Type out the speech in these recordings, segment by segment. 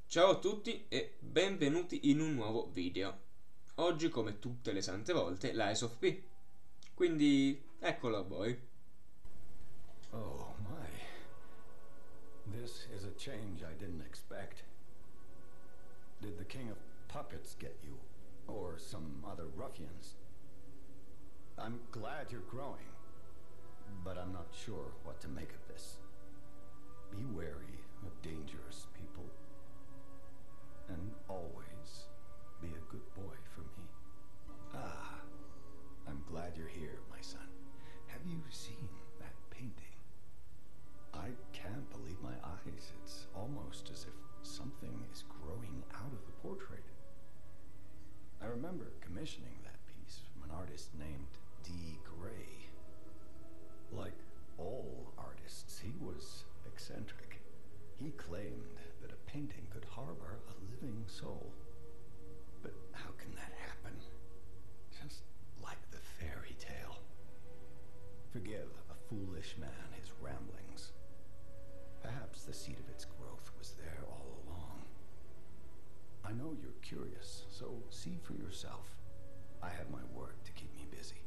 Ciao a tutti e benvenuti in un nuovo video. Oggi, come tutte le sante volte, l'Ice of P. Quindi, eccolo a voi. Oh my. This is a change I didn't expect. Did the King of Puppets get you? Or some other ruffians? I'm glad you're growing, but I'm not sure what to make of this. Be wary of dangerous people. And always be a good boy for me. Ah, I'm glad you're here, my son. Have you seen that painting? I can't believe my eyes. It's almost as if something is growing out of the portrait. I remember commissioning that piece from an artist named D. Gray. Like all artists, he was eccentric. He claimed that a painting could harbor a living soul. But how can that happen? Just like the fairy tale. Forgive a foolish man his ramblings. Perhaps the seed of its growth was there all along. I know you're curious, so see for yourself. I have my work to keep me busy.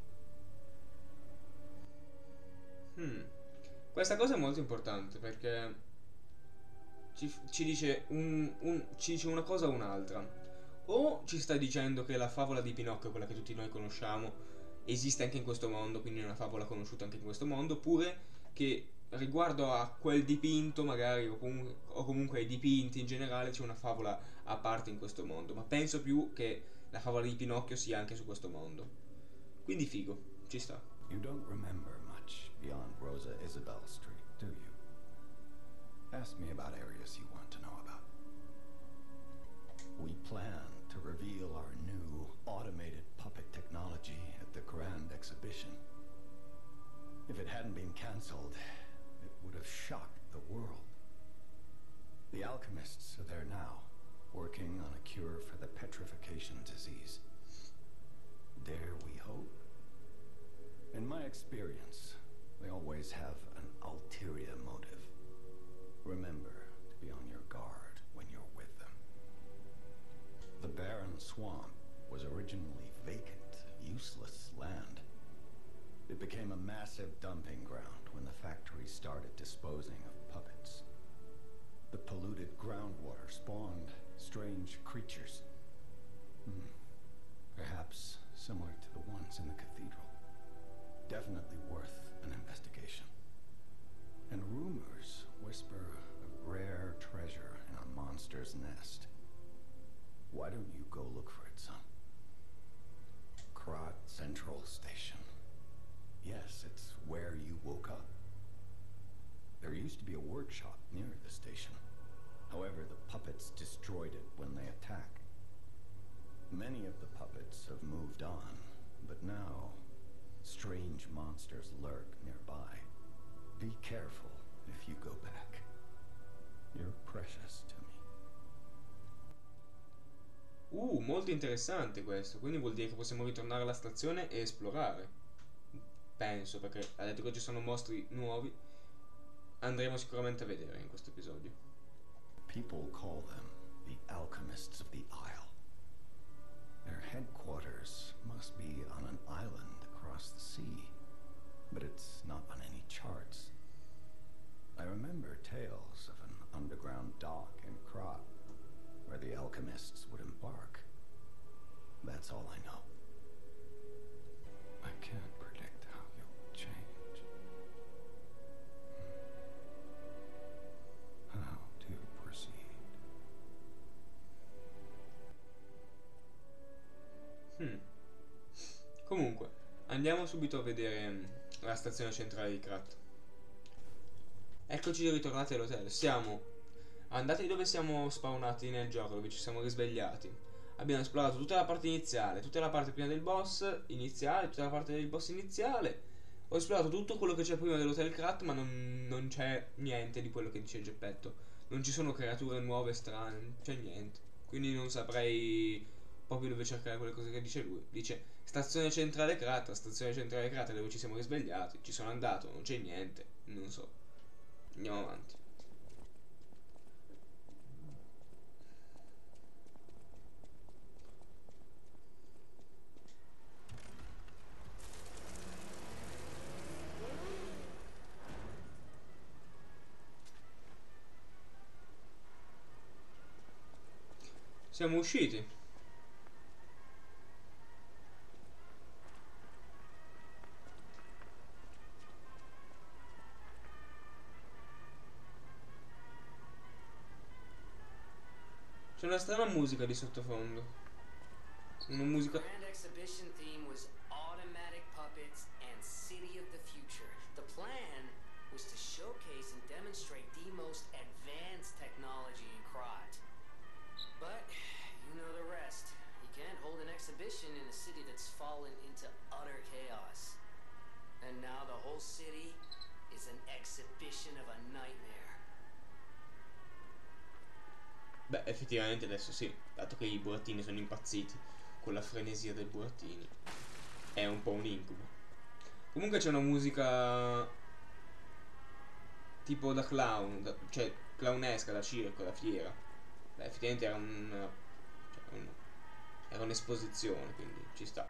Questa cosa è molto importante perché ci dice ci dice una cosa o un'altra. O ci sta dicendo che la favola di Pinocchio, quella che tutti noi conosciamo, esiste anche in questo mondo, quindi è una favola conosciuta anche in questo mondo, oppure che riguardo a quel dipinto magari o comunque ai dipinti in generale c'è una favola a parte in questo mondo, ma penso più che la favola di Pinocchio sia anche su questo mondo. Quindi figo, ci sta. You don't remember much beyond Rosa Isabel Street, do you? Ask me about areas you want to know about. We plan to reveal our new automated puppet technology at the Grand Exhibition. If it hadn't been cancelled, it would have shocked the world. The alchemists are there now, working on a cure for the petrification disease. Dare we hope? In my experience, they always have an ulterior motive. Remember to be on your guard when you're with them. The barren swamp was originally vacant, useless land. It became a massive dumping ground when the factory started disposing of puppets. The polluted groundwater spawned strange creatures. Perhaps similar to the ones in the cathedral. Definitely worth an investigation. And rumors whisper of rare treasure in a monster's nest. Why don't you go look for it, son? Krat Central Station. Yes, it's where you woke up. There used to be a workshop near the station. However, the puppets destroyed it when they attacked. Many of the puppets have moved on, but now strange monsters lurk nearby. Be careful if you go back. You're precious to me. Molto interessante questo. Quindi vuol dire che possiamo ritornare alla stazione e esplorare. Penso, perché ha detto che ci sono mostri nuovi. Andremo sicuramente a vedere in questo episodio. People call them the alchemists of the Isle. Their headquarters must be on an island across the sea, but it's not on any charts. I remember tales of an underground dock in Krat, where the alchemists would embark. That's all I know. I can't predict how you'll change. How to proceed? Comunque, andiamo subito a vedere la stazione centrale di Krat. Eccoci ritornati all'hotel. Siamo andati dove siamo spawnati nel gioco, dove ci siamo risvegliati. Abbiamo esplorato tutta la parte iniziale, tutta la parte prima del boss iniziale, tutta la parte del boss iniziale. Ho esplorato tutto quello che c'è prima dell'hotel Krat, ma non c'è niente di quello che dice Geppetto. Non ci sono creature nuove, strane, non c'è niente. Quindi non saprei proprio dove cercare quelle cose che dice lui. Dice stazione centrale Krat, stazione centrale Krat dove ci siamo risvegliati. Ci sono andato, non c'è niente, non so. Andiamo avanti. Siamo usciti. C'è una strana musica di sottofondo. Una musica. The grand exhibition theme was automatic puppets and city of the future. The plan was to showcase and demonstrate the most advanced technology in Krot. But you know the rest. You can't hold an exhibition in a city that's fallen into utter chaos. And now the whole city is an exhibition of a nightmare. Beh, effettivamente adesso sì, dato che i burattini sono impazziti con la frenesia dei burattini. È un po' un incubo. Comunque c'è una musica tipo da clown, cioè clownesca, da circo, da fiera. Beh, effettivamente era un'esposizione, quindi ci sta.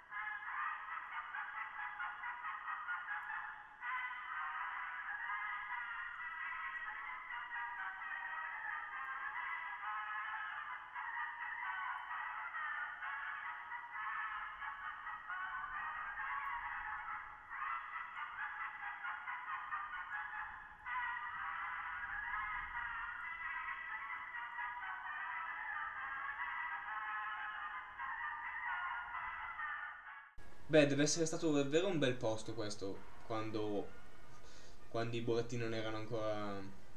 Beh, deve essere stato davvero un bel posto questo, quando i burattini non erano ancora,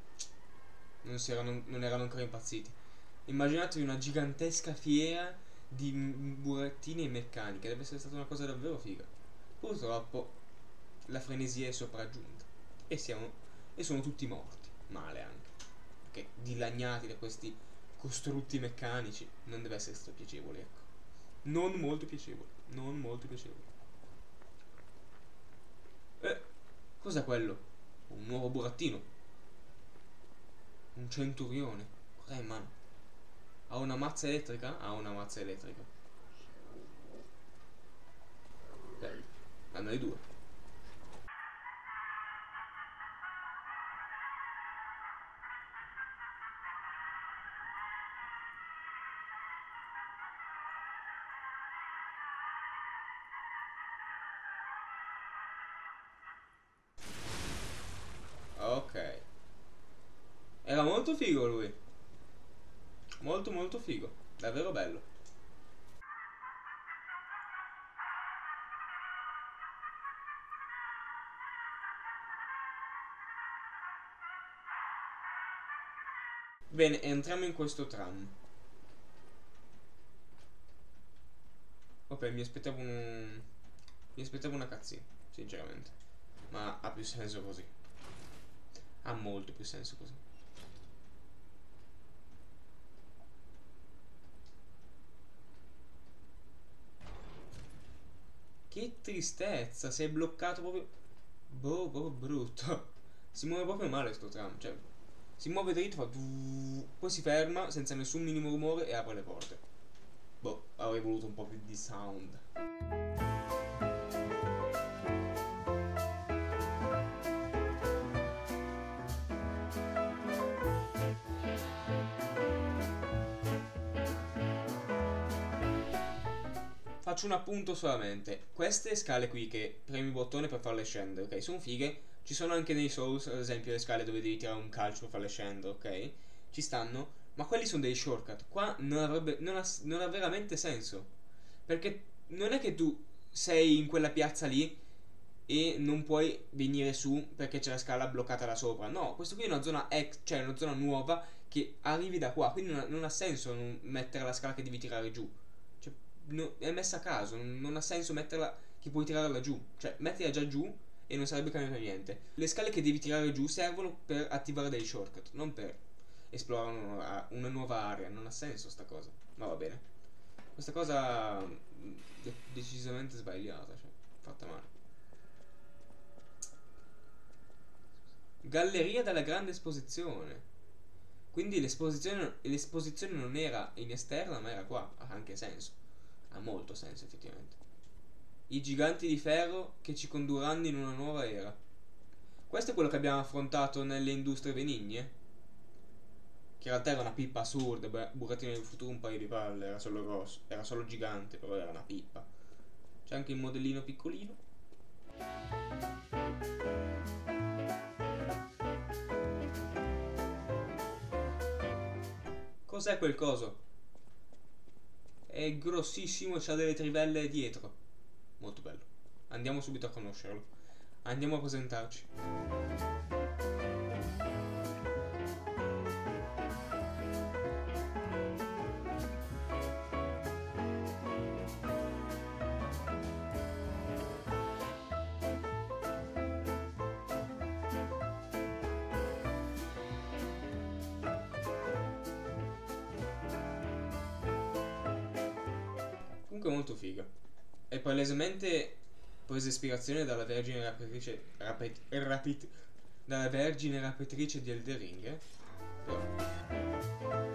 non erano ancora impazziti. Immaginatevi una gigantesca fiera di burattini e meccanica, deve essere stata una cosa davvero figa. Purtroppo la frenesia è sopraggiunta e sono tutti morti, male anche, perché dilaniati da questi costrutti meccanici non deve essere stato piacevole, ecco. Non molto piacevole, non molto piacevole. Cos'è quello? Un nuovo burattino. Un centurione. Cos'ha in mano? Ha una mazza elettrica? Ha una mazza elettrica. Bello. Hanno le due. Ok. Era molto figo lui. Molto molto figo. Davvero bello. Bene, entriamo in questo tram. Ok, mi aspettavo una cutscene, sinceramente. Ma ha più senso così. Ha molto più senso così. Che tristezza, sei bloccato proprio. Boh, brutto. Si muove proprio male sto tram, cioè si muove dritto, fa poi si ferma senza nessun minimo rumore e apre le porte. Boh, avrei voluto un po' più di sound. Faccio un appunto solamente. Queste scale qui che premi il bottone per farle scendere, ok? Sono fighe. Ci sono anche nei Souls, ad esempio, le scale dove devi tirare un calcio per farle scendere, ok? Ci stanno. Ma quelli sono dei shortcut. Qua non ha veramente senso. Perché non è che tu sei in quella piazza lì e non puoi venire su perché c'è la scala bloccata da sopra. No, questo qui è una zona cioè una zona nuova che arrivi da qua. Quindi non ha senso non mettere la scala che devi tirare giù. Cioè, è messa a caso, non ha senso metterla che puoi tirare laggiù. Cioè, mettila già giù e non sarebbe cambiato niente. Le scale che devi tirare giù servono per attivare dei shortcut, non per esplorare una nuova area. Non ha senso sta cosa. Ma va bene. Questa cosa è decisamente sbagliata, cioè, fatta male. Galleria della grande esposizione. Quindi l'esposizione non era in esterna ma era qua. Ha anche senso. Ha molto senso effettivamente. I giganti di ferro che ci condurranno in una nuova era. Questo è quello che abbiamo affrontato nelle industrie benigne. Che in realtà era una pippa assurda. Burattino del futuro un paio di palle. Era solo grosso. Era solo gigante, però era una pippa. C'è anche il modellino piccolino. Cos'è quel coso? È grossissimo e c'ha delle trivelle dietro. Molto bello. Andiamo subito a conoscerlo. Andiamo a presentarci. Comunque molto figa. È palesemente presa ispirazione dalla Vergine Rapitrice dalla Vergine Rapitrice di Elden Ring, Però.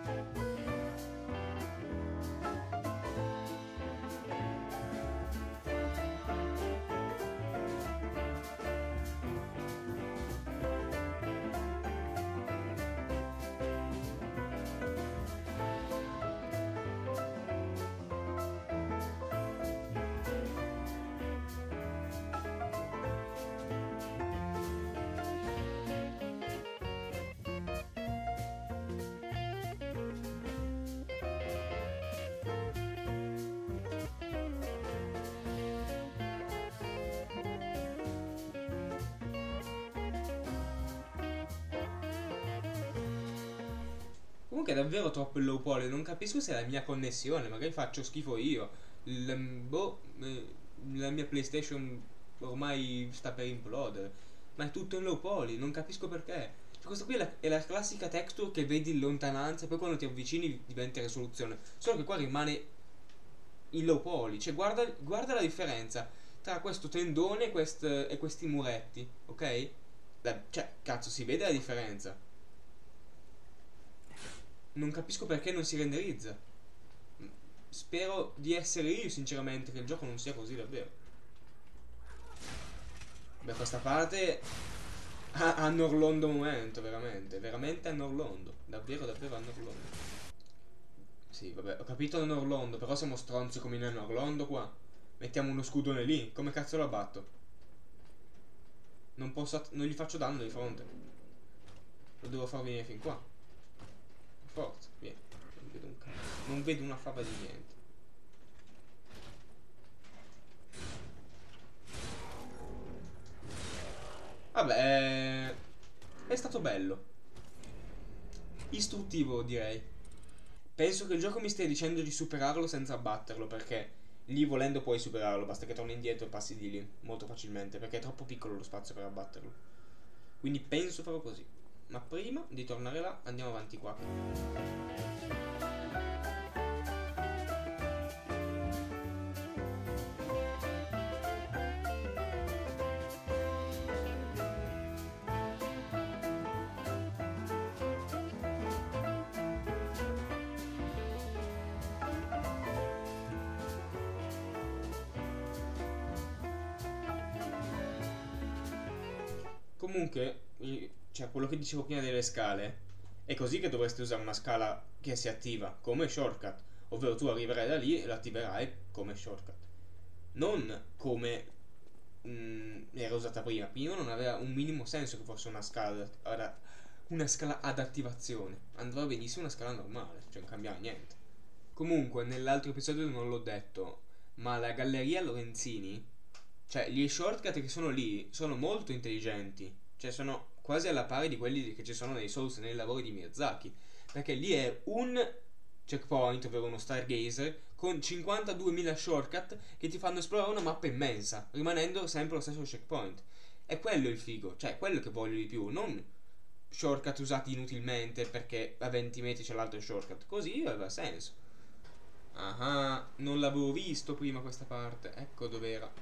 Comunque è davvero troppo il low poly, non capisco se è la mia connessione, magari faccio schifo io. La mia PlayStation ormai sta per implodere, ma è tutto in low poly, non capisco perché. Cioè, questa qui è la classica texture che vedi in lontananza e poi quando ti avvicini diventa risoluzione. Solo che qua rimane in low poly, cioè guarda la differenza tra questo tendone e questi muretti, ok? Cioè, cazzo, si vede la differenza. Non capisco perché non si renderizza. Spero di essere io sinceramente, che il gioco non sia così davvero. Beh, questa parte ha Norlondo momento, veramente. Veramente a Norlondo. Davvero, davvero a Norlondo. Sì, vabbè, ho capito a Norlondo, però siamo stronzi come in Norlondo qua. Mettiamo uno scudone lì, come cazzo lo abbatto? Non gli faccio danno di fronte. Lo devo far venire fin qua. Forza, via. Non vedo un cazzo. Non vedo una fava di niente. Vabbè, è stato bello. Istruttivo, direi. Penso che il gioco mi stia dicendo di superarlo senza abbatterlo, perché lì volendo puoi superarlo, basta che torni indietro e passi di lì molto facilmente, perché è troppo piccolo lo spazio per abbatterlo. Quindi penso farò così. Ma prima di tornare là andiamo avanti qua. Comunque, cioè quello che dicevo prima delle scale, è così che dovresti usare una scala che si attiva come shortcut, ovvero tu arriverai da lì e l'attiverai come shortcut, non come era usata prima. Prima non aveva un minimo senso che fosse una scala ad attivazione, andava benissimo una scala normale, cioè non cambiava niente. Comunque nell'altro episodio non l'ho detto, ma la galleria Lorenzini, cioè gli shortcut che sono lì sono molto intelligenti, cioè sono quasi alla pari di quelli che ci sono nei Souls e nei lavori di Miyazaki, perché lì è un checkpoint, ovvero uno stargazer, con 52.000 shortcut che ti fanno esplorare una mappa immensa, rimanendo sempre lo stesso checkpoint. È quello il figo, cioè è quello che voglio di più, non shortcut usati inutilmente perché a 20 metri c'è l'altro shortcut, così aveva senso. Ah, non l'avevo visto prima questa parte, ecco dov'era.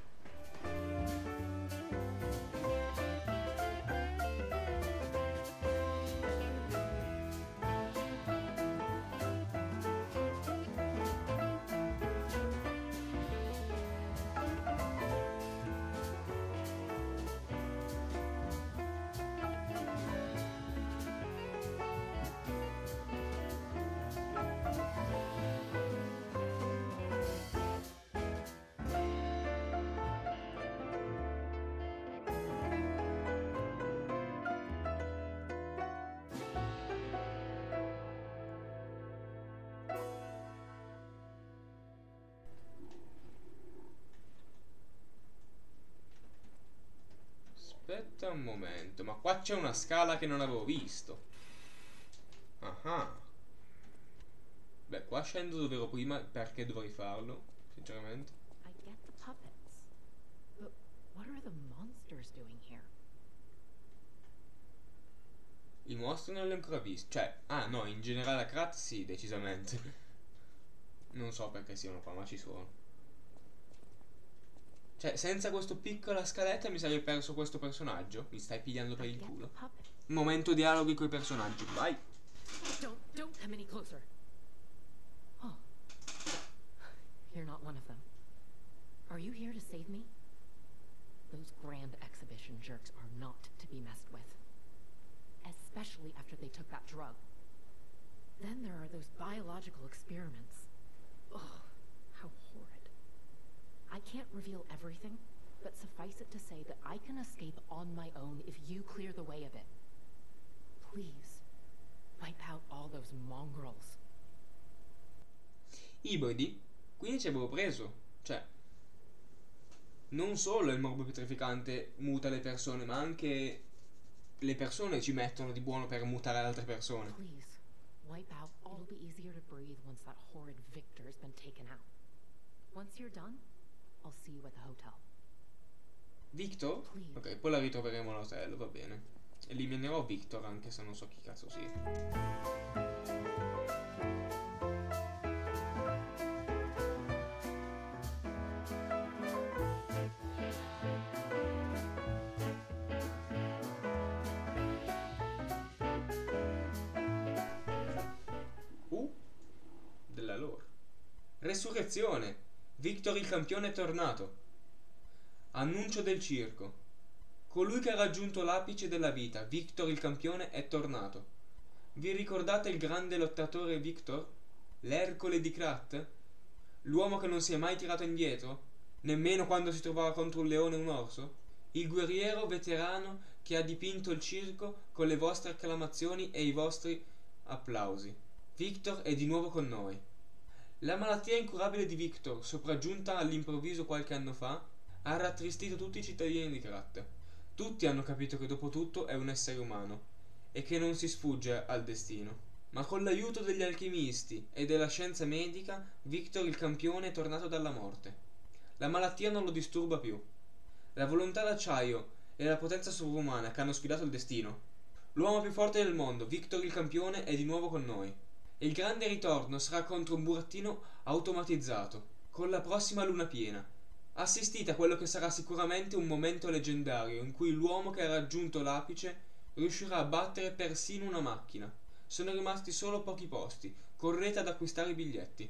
un momento, ma qua c'è una scala che non avevo visto. Ah. Beh, qua scendo dove ero prima, perché dovrei farlo, sinceramente. I get the puppets, but what are the monsters doing here? I mostri non li ho ancora visti. Cioè, no, in generale a Krat sì, decisamente. Non so perché siano qua, ma ci sono. Cioè, senza questa piccola scaletta mi sarei perso questo personaggio. Mi stai pigliando per I il get culo. the puppets. Momento dialoghi coi personaggi, vai. Don't come any closer. Oh, you're not one of them. Are you here to save me? Those grand exhibition jerks are not to be messed with. Especially after they took that drug. Then there are those biological experiments. Ugh, how horrid. I can't reveal everything, but suffice it to say that I can escape on my own if you clear the way of it. Please, wipe out all those mongrels. Ibridi? Quindi ci avevo preso. Cioè, non solo il morbo pietrificante muta le persone, ma anche le persone ci mettono di buono per mutare altre persone. Please, wipe out. It'll be easier to breathe once that horrid Victor has been taken out. Once you're done, I'll see you at the hotel. Victor? Please. Ok, poi la ritroveremo all'hotel, va bene. Eliminerò Victor anche se non so chi cazzo sia. Della lore. Resurrezione. Victor il campione è tornato. Annuncio del circo. Colui che ha raggiunto l'apice della vita, Victor il campione, è tornato. Vi ricordate il grande lottatore Victor? L'Ercole di Krat? L'uomo che non si è mai tirato indietro? Nemmeno quando si trovava contro un leone e un orso? Il guerriero veterano che ha dipinto il circo con le vostre acclamazioni e i vostri applausi. Victor è di nuovo con noi. La malattia incurabile di Victor, sopraggiunta all'improvviso qualche anno fa, ha rattristito tutti i cittadini di Krat. Tutti hanno capito che dopo tutto è un essere umano e che non si sfugge al destino. Ma con l'aiuto degli alchimisti e della scienza medica, Victor il campione è tornato dalla morte. La malattia non lo disturba più. La volontà d'acciaio e la potenza sovrumana che hanno sfidato il destino. L'uomo più forte del mondo, Victor il campione, è di nuovo con noi. E il grande ritorno sarà contro un burattino automatizzato, con la prossima luna piena. Assistite a quello che sarà sicuramente un momento leggendario in cui l'uomo che ha raggiunto l'apice riuscirà a battere persino una macchina. Sono rimasti solo pochi posti. Correte ad acquistare i biglietti.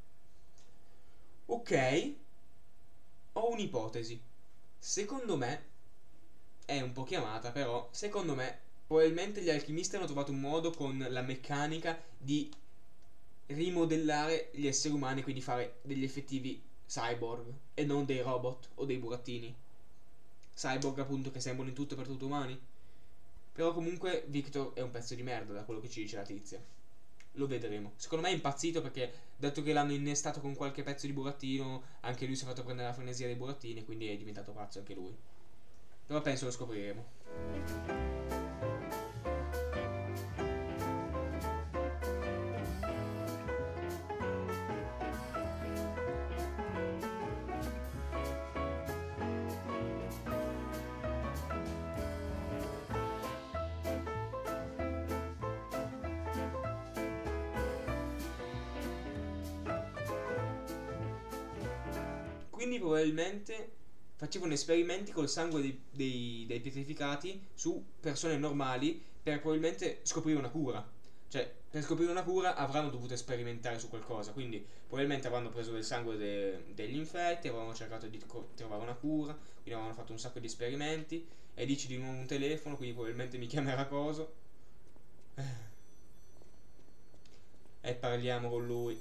Ok. Ho un'ipotesi. Secondo me è un po' chiamata, però secondo me probabilmente gli alchimisti hanno trovato un modo con la meccanica di rimodellare gli esseri umani, quindi fare degli effettivi cyborg e non dei robot o dei burattini. Cyborg appunto che sembrano in tutto e per tutto umani. Però comunque Victor è un pezzo di merda da quello che ci dice la tizia. Lo vedremo. Secondo me è impazzito perché dato che l'hanno innestato con qualche pezzo di burattino, anche lui si è fatto prendere la frenesia dei burattini e quindi è diventato pazzo anche lui. Però penso lo scopriremo. Quindi probabilmente facevano esperimenti col sangue dei pietrificati su persone normali per probabilmente scoprire una cura. Cioè, per scoprire una cura avranno dovuto sperimentare su qualcosa. Quindi probabilmente avranno preso del sangue degli infetti, avranno cercato di trovare una cura, quindi avranno fatto un sacco di esperimenti. E dici di nuovo un telefono, quindi probabilmente mi chiamerà coso. E parliamo con lui.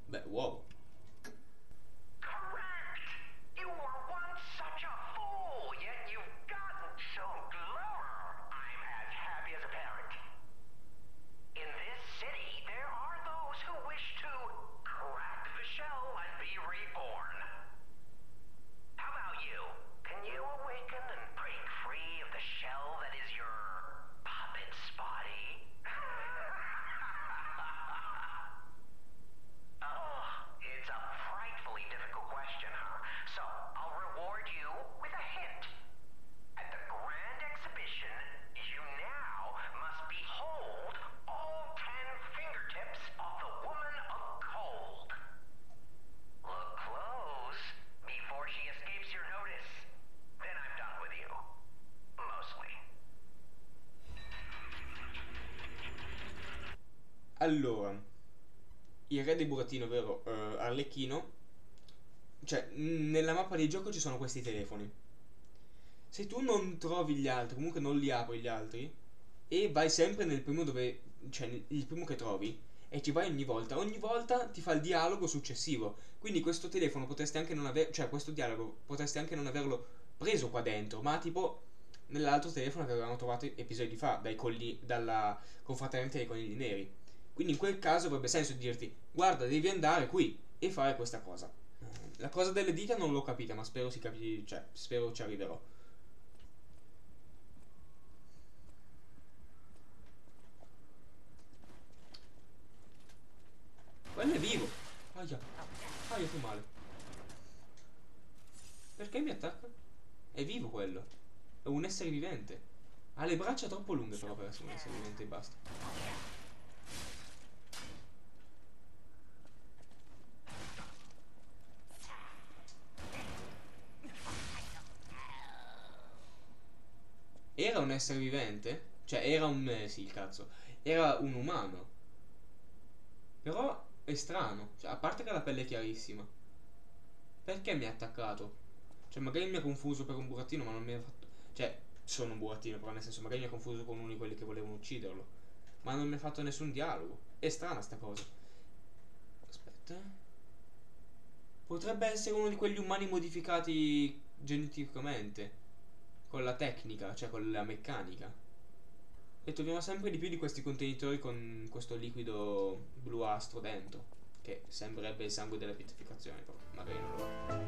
Beh, uovo. Correct! You were once such a fool, yet you've gotten so clever. I'm as happy as a parent. In this city, there are those who wish to crack the shell and be reborn. How about you? Can you awaken and break free of the shell that is your puppet's body? Oh, it's a frightfully difficult question, huh? So, I'll reward you with a hint. At the grand exhibition, you now must behold all 10 fingertips of the Woman of Cold. Look close before she escapes your notice. Then I'm done with you. Mostly. Allora, il re dei burattini, ovvero Arlecchino, cioè nella mappa di gioco ci sono questi telefoni. Se tu non trovi gli altri, comunque non li apri gli altri, e vai sempre nel primo dove, cioè il primo che trovi, e ci vai ogni volta ti fa il dialogo successivo. Quindi questo telefono potresti anche non aver, cioè questo dialogo potresti anche non averlo preso qua dentro, ma tipo nell'altro telefono che avevamo trovato episodi fa, dalla confraternita dei conigli neri. Quindi in quel caso avrebbe senso di dirti: guarda, devi andare qui e fare questa cosa. La cosa delle dita non l'ho capita, ma spero cioè spero ci arriverò. Quello è vivo. Aia. Aia, che male. Perché mi attacca? È vivo quello. È un essere vivente. Ha le braccia troppo lunghe però per essere un essere vivente e basta. Era un essere vivente? Cioè era un... sì, il cazzo. Era un umano. Però è strano. Cioè, a parte che ha la pelle chiarissima. Perché mi ha attaccato? Cioè magari mi ha confuso per un burattino, ma non mi ha fatto... Cioè, sono un burattino, però nel senso magari mi ha confuso con uno di quelli che volevano ucciderlo. Ma non mi ha fatto nessun dialogo. È strana sta cosa. Aspetta. Potrebbe essere uno di quegli umani modificati geneticamente. Con la tecnica, cioè con la meccanica. E troviamo sempre di più di questi contenitori con questo liquido bluastro dentro, che sembrerebbe il sangue della pietrificazione, però magari non lo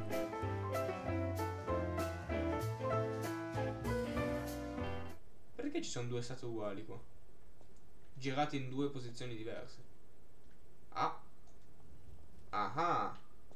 è. Perché ci sono due statue uguali qua? Girate in due posizioni diverse. Ah. Ah.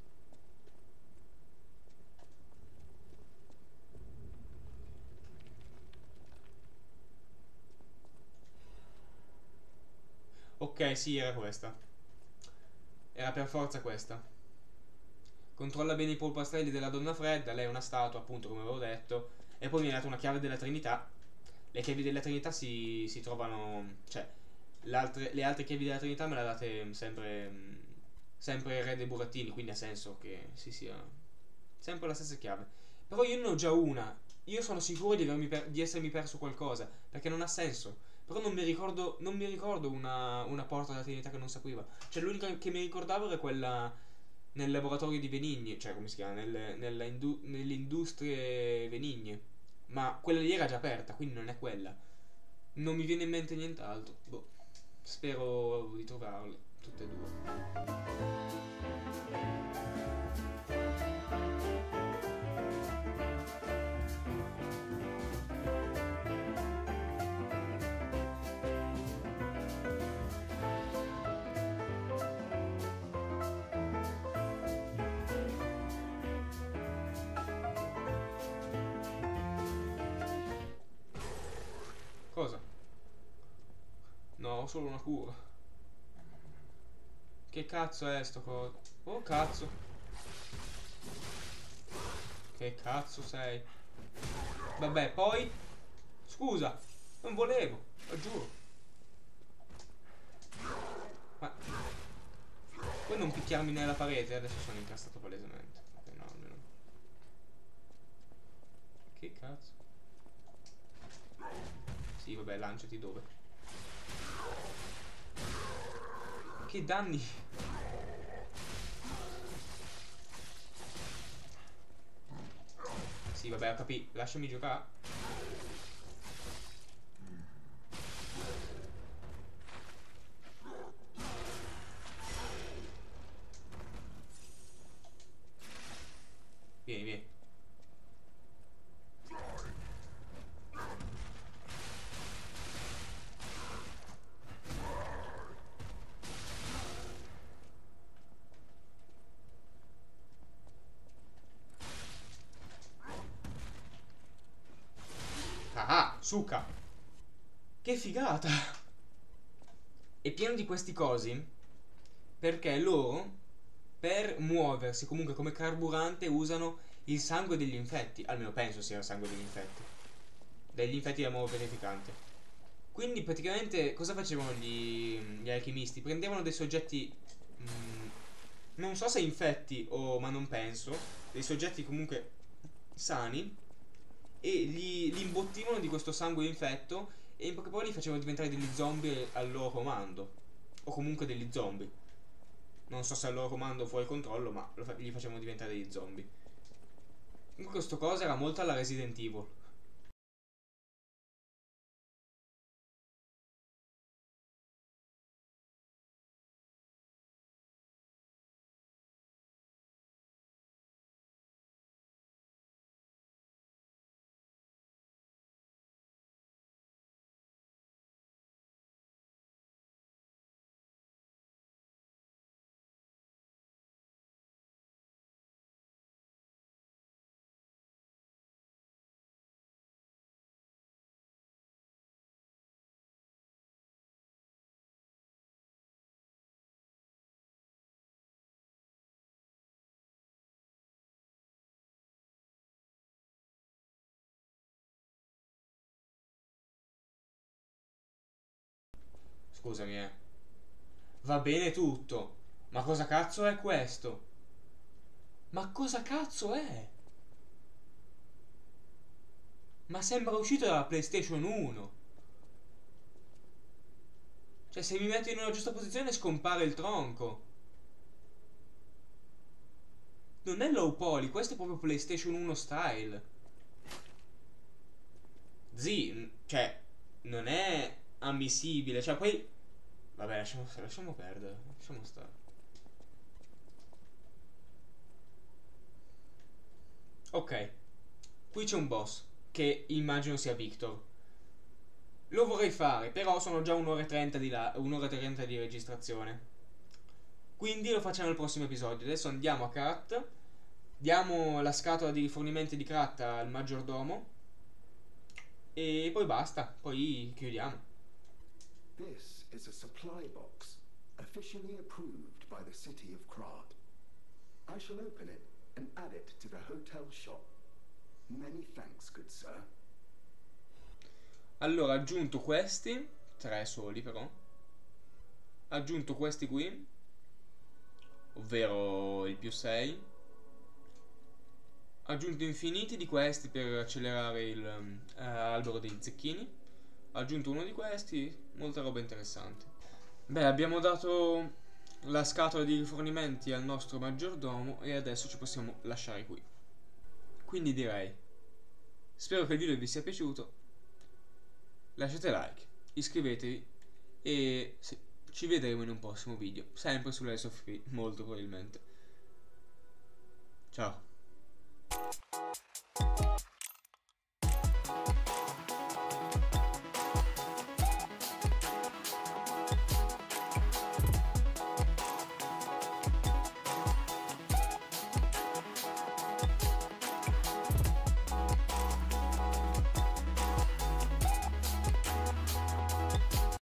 Ok, sì, era questa. Era per forza questa. Controlla bene i polpastrelli della donna fredda. Lei è una statua, appunto, come avevo detto. E poi mi ha dato una chiave della Trinità. Le chiavi della Trinità si trovano... Cioè, le altre chiavi della Trinità me le ha date sempre il re dei burattini. Quindi ha senso che sia sempre la stessa chiave. Però io ne ho già una. Io sono sicuro di essermi perso qualcosa, perché non ha senso. Però non mi ricordo una porta della Trinità che non si apriva. Cioè l'unica che mi ricordavo era quella nel laboratorio di Venigni. Cioè come si chiama? Nelle industrie Venigni. Ma quella lì era già aperta, quindi non è quella. Non mi viene in mente nient'altro. Boh. Spero di trovarle tutte e due. Cosa? No, ho solo una cura. Che cazzo è sto coso? Oh cazzo. Che cazzo sei? Vabbè, poi... Scusa, non volevo, lo giuro. Ma... Puoi non picchiarmi nella parete? Adesso sono incastrato palesemente. Ok, no, almeno... Che cazzo? Sì, vabbè, lanciati dove? Che danni? Sì, vabbè, ho capito. Lasciami giocare. Vieni, vieni. Ah, suca. Che figata. È pieno di questi cosi perché loro, per muoversi comunque come carburante, usano il sangue degli infetti. Almeno penso sia il sangue degli infetti. Degli infetti da nuovo verificante. Quindi praticamente cosa facevano gli alchimisti? Prendevano dei soggetti, non so se infetti o, ma non penso, dei soggetti comunque sani, e li imbottivano di questo sangue infetto, e in poche parole li facevano diventare degli zombie al loro comando, o comunque degli zombie. Non so se al loro comando fuori controllo, ma li facevano diventare degli zombie. Comunque questo cosa era molto alla Resident Evil. Scusami, va bene tutto, ma cosa cazzo è questo? Ma cosa cazzo è? Ma sembra uscito dalla PlayStation 1. Cioè, se mi metto in una giusta posizione scompare il tronco. Non è low poly, questo è proprio PlayStation 1 style. Cioè, non è ammissibile. Cioè, poi... Vabbè, lasciamo perdere. Lasciamo stare. Ok. Qui c'è un boss, che immagino sia Victor. Lo vorrei fare, però sono già un'ora e 30 un'ora e 30 di registrazione. Quindi lo facciamo nel prossimo episodio. Adesso andiamo a Karat. Diamo la scatola di rifornimenti di Karat al maggiordomo. E poi basta. Poi chiudiamo. This is a supply box, officially approved by the city of Krat. I shall open it and add it to the hotel shop. Many thanks, good sir. Allora, aggiunto questi, 3 soli però. Aggiunto questi qui, ovvero il +6. Aggiunto infiniti di questi per accelerare il albero dei zecchini. Aggiunto uno di questi, molta roba interessante. Beh, abbiamo dato la scatola di rifornimenti al nostro maggiordomo e adesso ci possiamo lasciare qui. Quindi direi, spero che il video vi sia piaciuto. Lasciate like, iscrivetevi e sì, ci vedremo in un prossimo video, sempre sull'Ace of Free, molto probabilmente. Ciao.